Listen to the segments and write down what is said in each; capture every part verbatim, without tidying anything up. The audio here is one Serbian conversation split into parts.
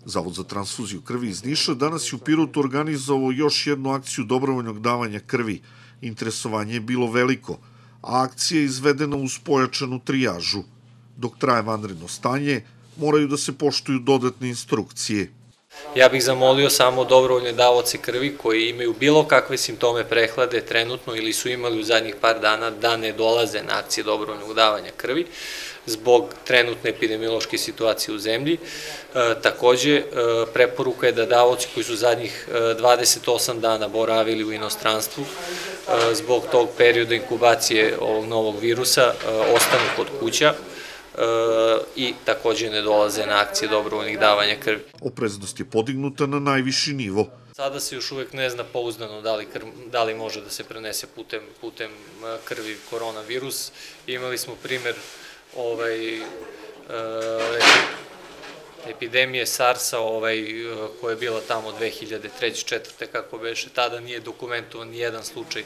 Zavod za transfuziju krvi iz Niša danas je u Pirotu organizovao još jednu akciju dobrovoljnog davanja krvi. Interesovanje je bilo veliko, a akcija je izvedena uz pojačanu trijažu. Dok traje vanredno stanje, moraju da se poštuju dodatne instrukcije. Ja bih zamolio samo dobrovoljne davaoce krvi koji imaju bilo kakve simptome prehlade trenutno ili su imali u zadnjih par dana da ne dolaze na akcije dobrovoljnog davanja krvi zbog trenutne epidemiološke situacije u zemlji. E, takođe, e, preporuka je da davaoci koji su zadnjih dvadeset osam dana boravili u inostranstvu e, zbog tog perioda inkubacije ovog novog virusa e, ostanu kod kuća i takođe ne dolaze na akcije dobrovoljnih davanja krvi. Opreznost je podignuta na najviši nivo. Sada se još uvek ne zna pouzdano da li, da li može da se prenese putem, putem krvi koronavirus. Imali smo primer ovaj, epidemije SARS-a ovaj, koja je bila tamo dve hiljade treće četvrte kako beše. Tada nije dokumentovan nijedan slučaj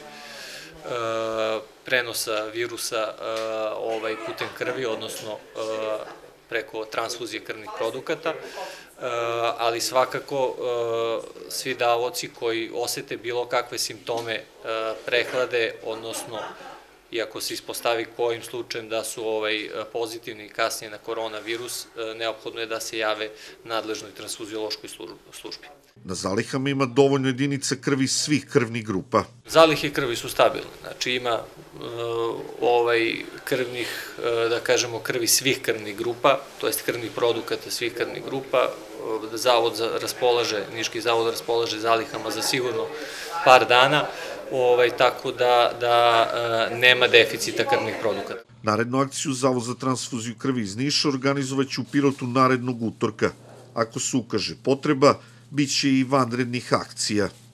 prenosa virusa ovaj, putem krvi, odnosno preko transfuzije krvnih produkata, ali svakako svi davaoci koji osete bilo kakve simptome prehlade, odnosno iako se ispostavi kojim slučajem da su ovaj, pozitivni kasnije na koronavirus, neophodno je da se jave nadležnoj transfuziološkoj službi. Na zalihama ima dovoljno jedinica krvi svih krvnih grupa. Zalihe krvi su stabilne, znači ima ovaj, krvnih, da kažemo, krvi svih krvnih grupa, to jest krvnih produkata svih krvnih grupa. Zavod raspolaže, Niški zavod raspolaže zalihama za sigurno par dana, ovaj, tako da, da nema deficita krvnih produkata. Narednu akciju Zavod za transfuziju krvi iz Niša organizovaće u Pirotu narednog utorka. Ako se ukaže potreba, biće i vanrednih akcija.